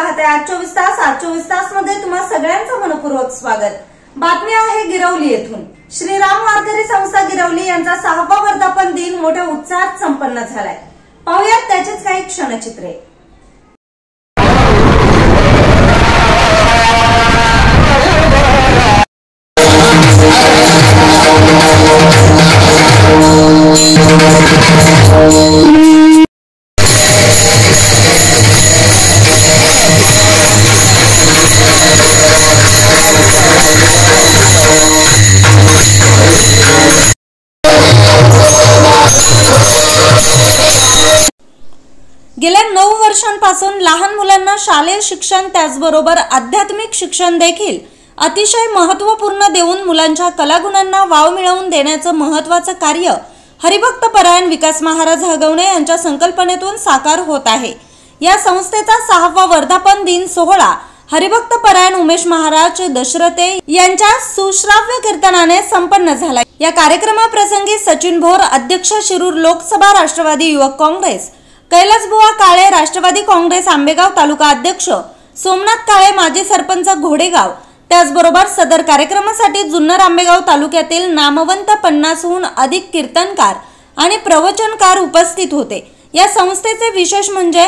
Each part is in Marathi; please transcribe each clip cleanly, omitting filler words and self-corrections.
पाहताय आज 24 तास। आज 24 तास मध्ये तुम्हा सगळ्यांचं मनपूर्वक स्वागत। बातमी आहे गिरवली येथून। श्रीराम वारकरी संस्था गिरवली यांचा 6वा वर्धापन दिन मोठ्या उत्साहात संपन्न झालाय। पाहूयात त्याचेच काही क्षणचित्रे। गेल्या 9 वर्षांपासून लहान मुलांना शालेय शिक्षण त्याचबरोबर आध्यात्मिक शिक्षण देखील अतिशय महत्त्वपूर्ण देऊन मुलांच्या कलागुणांना वाव मिळवून देण्याचं महत्त्वाचं कार्य हरिभक्त परायण विकास महाराज हगवणे यांच्या संकल्पनेतून साकार होत आहे। या संस्थेचा 6वा वर्धापन दिन सोहळा हरिभक्त परायण उमेश महाराज दशरथे यांच्या सुश्राव्य कीर्तनाने संपन्न झाला। या कार्यक्रमाप्रसंगी सचिन भोर अध्यक्ष शिरूर लोकसभा राष्ट्रवादी युवक काँग्रेस, कैलासबुवा काळे राष्ट्रवादी काँग्रेस आंबेगाव तालुका अध्यक्ष, सोमनाथ काळे माजी सरपंच घोडेगाव, त्याचबरोबर सदर कार्यक्रमासाठी जुन्नर आंबेगाव तालुक्यातील नामवंत 50हून अधिक कीर्तनकार आणि प्रवचनकार उपस्थित होते। या संस्थेचे विशेष म्हणजे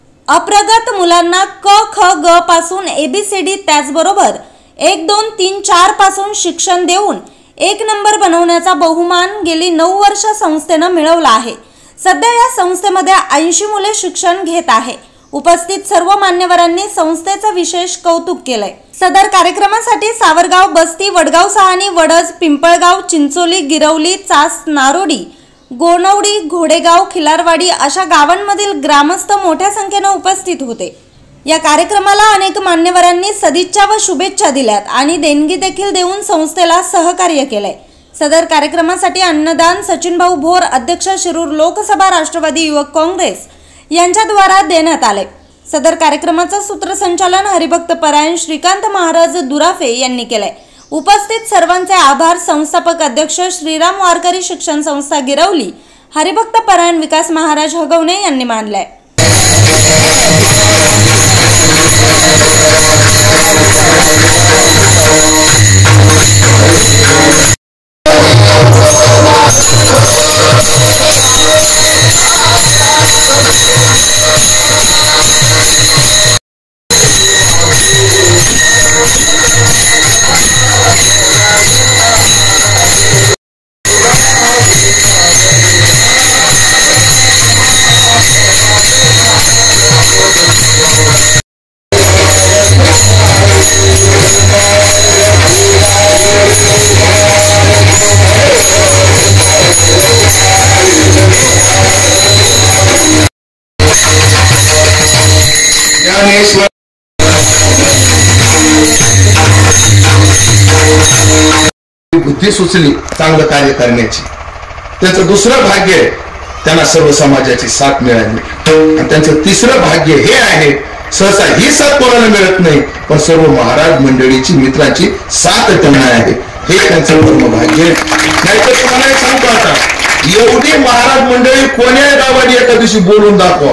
अप्रगत मुलांना क ख ग पासून ABCD त्याचबरोबर 1 2 3 4 पासून शिक्षण देऊन 1 नंबर बनवण्याचा बहुमान गेली 9 वर्ष संस्थेने मिळवला आहे। सध्या या संस्थेमध्ये 80 मुले शिक्षण घेत आहे। उपस्थित सर्व मान्यवरांनी संस्थेचे विशेष कौतुक केले। सदर कार्यक्रमासाठी सावरगाव, बस्ती, वडगाव सहानी, वडज, पिंपळगाव, चिंचोली, गिरवली, चास, नारोडी, गोनवडी, घोडेगाव, खिलारवाडी अशा गावांमधील ग्रामस्थ मोठ्या संख्येने उपस्थित होते। या कार्यक्रमाला अनेक मान्यवरांनी सदिच्छा व शुभेच्छा दिल्यात आणि देणगी देखील देऊन संस्थेला सहकार्य केले। सदर कार्यक्रमासाठी अन्नदान सचिन भाऊ भोर अध्यक्ष शिरूर लोकसभा राष्ट्रवादी युवक काँग्रेस यांच्या द्वारा देण्यात आले। सदर कार्यक्रमाचे सूत्रसंचालन हरिभक्त परायण श्रीकांत महाराज दुराफे यांनी केले। उपस्थित सर्वांचे आभार संस्थापक अध्यक्ष श्रीराम वारकरी शिक्षण संस्था गिरवली हरिभक्त परायण विकास महाराज हगवणे यांनी मानले। बुद्धी सुचली चांगलं कार्य करण्याची, त्याचं दुसरं भाग्य त्यांना सर्व समाजाची साथ मिळाली आणि त्यांचं तिसरं भाग्य हे आहे, सहसा ही साथ कोणाला मिळत नाही पण सर्व महाराज मंडळीची मित्रांची साथ त्यांना आहे, हे त्यांचं परम भाग्य। नाहीतर तुम्हाला सांगतो आता एवढी महाराज मंडळी कोण्या गावाने एका दिवशी बोलून दाखवा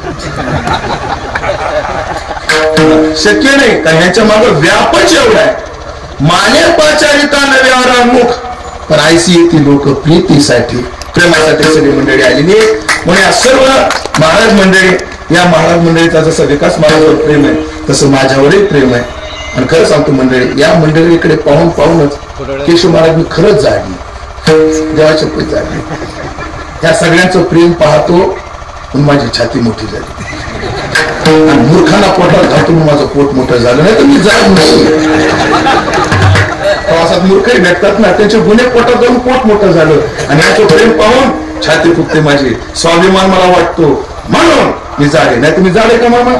शक्य नाही, कारण ह्याच्या मागे व्यापच एवढा आहे। मान्यपाचारिता नव्यारा मुख पण आयसी येथे लोक प्रीतीसाठी प्रेमासाठी सगळी मंडळी आलेली आहे। म्हणून या सर्व महाराज मंडळी, या महाराज मंडळीचा जसा विकास माझ्यावर प्रेम आहे तसं माझ्यावरही प्रेम आहे। आणि खरं सांगतो मंडळी, या मंडळीकडे पाहून पाहूनच केशव महाराज मी खरंच जागली, देवाच्या पै जागली। या सगळ्यांचं प्रेम पाहतो पण माझी छाती मोठी झाली आणि मूर्खांना पोटात घालून माझं पोट मोठं झालं नाही तर मी जाग नाही। प्रवासात मूर्खही भेटतात ना, त्यांचे गुन्हे पोटात जाऊन पोट मोठं झालं आणि याचं प्रेम पाहून छाती फुगते माझी, स्वाभिमान मला वाटतो म्हणून मी जागे, नाही तर मी जागे का मामा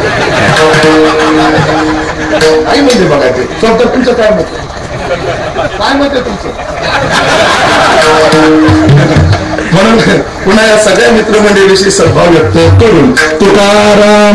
आई म्हणजे बघा ते तर तुमचं काय मत, काय मत आहे तुमचं? म्हणून पुन्हा या सगळ्या मित्रमंडळीविषयी सद्भाव व्यक्त करून तुकाराम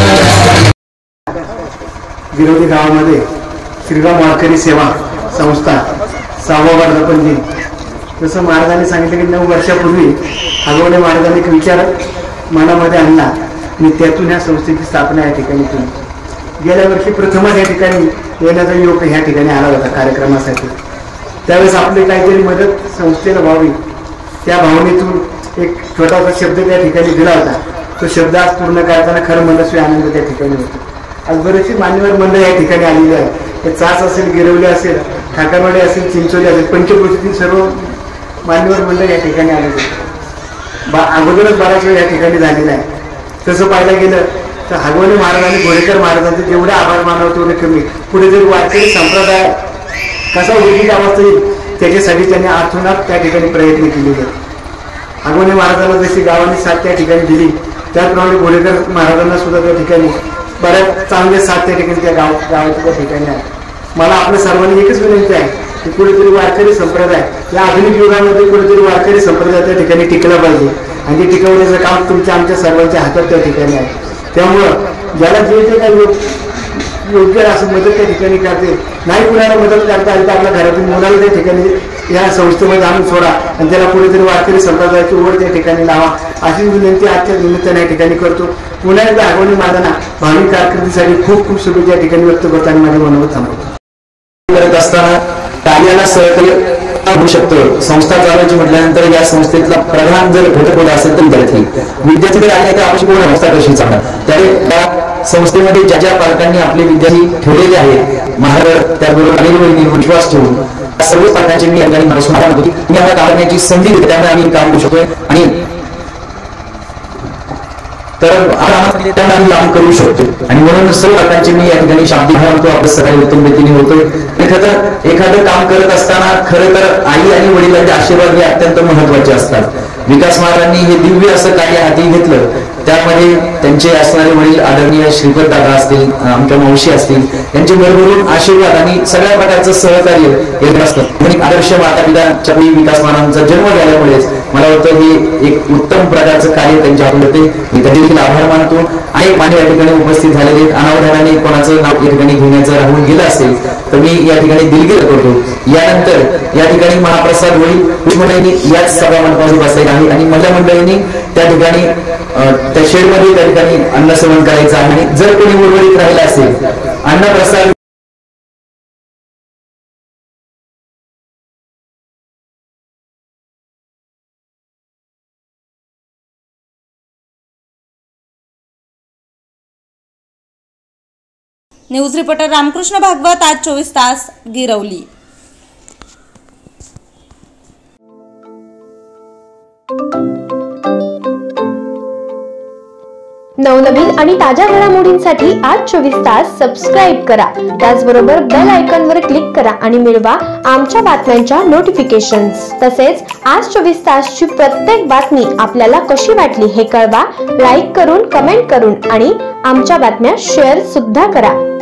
गिरवली गावामध्ये श्रीराम वारकरी सेवा संस्था 6वा वर्धापन दिन जसं महाराजांनी सांगितलं की 9 वर्षापूर्वी हगवणे महाराजांनी एक विचार मनामध्ये आणला आणि त्यातून या संस्थेची स्थापना या ठिकाणी केली. गेल्या वर्षी प्रथमच या ठिकाणी येण्याचा योग ह्या ठिकाणी आला होता कार्यक्रमासाठी. त्यावेळेस आपली काहीतरी मदत संस्थेला व्हावी त्या भावनेतून एक छोटासा शब्द त्या ठिकाणी दिला होता. तो शब्द आज पूर्ण करताना खरं मनस्वी आनंद त्या ठिकाणी होतो. आज बरेचशी मान्यवर मंडळ या ठिकाणी आलेली आहे. ते चास असेल, गिरवली असेल, ठाकरवाडी असेल, चिंचोली असेल, पंचक्रोशीतील सर्व मान्यवर मंडळ या ठिकाणी आलेले अगोदरच बराच वेळ या ठिकाणी झालेला आहे. तसं पाहायला गेलं तर हगवणे महाराज आणि घोडेकर महाराजांचे जेवढे आभार मानावं तेवढे कमी. पुढे जर वारकरी संप्रदाय कसा उर्जित अवस्था येईल त्याच्यासाठी त्यांनी अर्थोनात त्या ठिकाणी प्रयत्न केलेले. हगवणे महाराजांना जशी गावाने साथ त्या ठिकाणी दिली त्याचप्रमाणे घोडेकर महाराजांना सुद्धा त्या ठिकाणी बऱ्याच चांगले साथ त्या ठिकाणी त्या गावाच्या त्या ठिकाणी आहे. मला आपल्या सर्वांनी एकच विनंती आहे की कुठेतरी वारकरी संप्रदाय या आधुनिक युगामध्ये कुठेतरी वारकरी संप्रदाय त्या ठिकाणी टिकला पाहिजे आणि ते टिकवण्याचं काम तुमच्या आमच्या सर्वांच्या हातात त्या ठिकाणी आहे. त्यामुळं ज्याला जे जे काही योग्य असं मदत त्या ठिकाणी करते, नाही कुणाला मदत करता आली तर आपल्या घरातून मुलाला त्या ठिकाणी या संस्थेमध्ये आणून सोडा आणि त्याला कुठेतरी वारकरी संप्रदायाची ओढ त्या ठिकाणी लावा अशी विनंती आजच्या निमित्ताने या ठिकाणी करतो. पुन्हा एकदा हगवणे महाराजांना भाविक कारकिर्दीसाठी खूप खूप शुभेच्छा या ठिकाणी व्यक्त करताना माझे मनोगत थांबवतो. करत असताना कार्याला सहकार्य होऊ शकतं. संस्था चालवायची म्हटल्यानंतर या संस्थेतला प्रधान जर घटक होत असेल तर विद्यार्थी विद्यार्थी आले तर आपण पूर्ण संस्था कशी चालणार. त्यावेळी या संस्थेमध्ये ज्या ज्या पालकांनी आपले विद्यार्थी ठेवलेले आहेत महाराज त्याबरोबर विश्वास ठेवून सर्व पालकांचे मी या ठिकाणी मला सुद्धा होती मी आम्हाला काम करण्याची संधी देते. त्यामुळे आम्ही काम करू शकतोय आणि तर त्यांना आम्ही काम करू शकतो आणि म्हणून सर्व पालकांचे मी या ठिकाणी शाब्दिक म्हणतो आपलं सकाळी उत्तम रीतीने होतोय. एखादं काम करत असताना खरं तर आई आणि वडिलांचे आशीर्वाद हे अत्यंत महत्वाचे असतात. विकास महाराजांनी हे दिव्य असं कार्य हाती घेतलं. त्यामध्ये त्यांचे असणारे वडील आदरणीय श्रीपद दादा असतील, आमच्या मावशी असतील, यांचे भरभरून आशीर्वाद आणि सगळ्या प्रकारचं सहकार्य येत असतं. म्हणजे आदर्श माता पिताच्या विकास महाराजांचा जन्म झाल्यामुळेच मला वाटतं हे एक उत्तम प्रकारचं कार्य त्यांच्या हातून होते. मी त्या देखील आभार मानतो. अनेक मान्य या ठिकाणी उपस्थित झालेले अनावधानाने कोणाचं नाव या ठिकाणी घेण्याचं राहून गेलं असेल तर मी या ठिकाणी दिलगिरी करतो. यानंतर या ठिकाणी महाप्रसाद होईल. मंडळींनी याच सभा मंडपावर बसायला आहे आणि महिला मंडळींनी त्या ठिकाणी त्या शेडमध्ये त्या ठिकाणी अन्न सेवन करायचं आहे. आणि जर कोणी उर्वरित राहिला असेल अन्नप्रसाद न्यूज रिपोर्टर रामकृष्ण भागवत, आज 24 तास, गिरवली. नवनवीन आणि ताज्या घडामोडींसाठी आज 24 तास सबस्क्राईब करा. त्याचबरोबर बेल आयकॉनवर क्लिक करा आणि मिळवा आमच्या बातम्यांच्या नोटिफिकेशन्स. तसेच आज 24 तासची प्रत्येक बातमी आपल्याला कशी वाटली हे कळवा. लाईक करून, कमेंट करून आणि आमच्या बातम्या शेअर सुद्धा करा.